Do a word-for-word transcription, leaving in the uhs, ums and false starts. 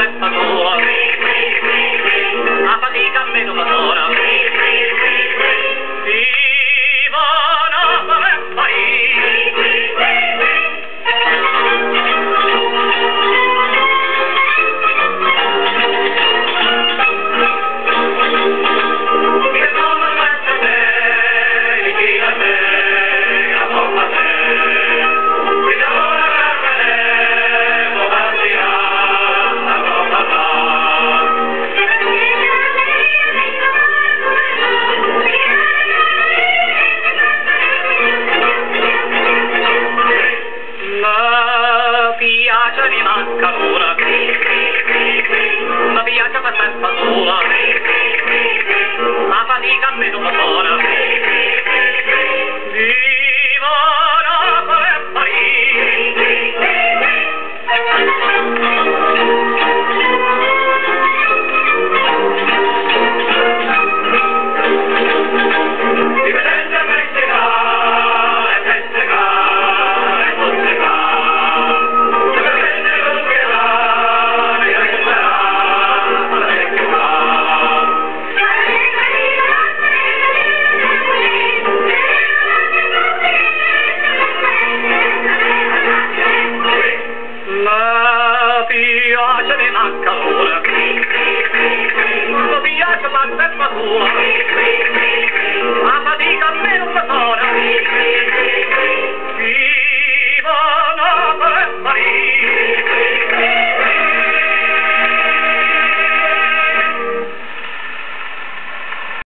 pezza tua, la fatica a me non la dona. Viva Napoli e Parigi. Mi manca l'ora, ma piace per testa sola, la fatica a me non la dona. Viva Napoli e Parigi. Divertente festeggiare, festeggiare, festeggiare. Piace mi manca l'ora, mi piace per testa tua, la fatica a me non la dona. Viva Napoli e Parigi.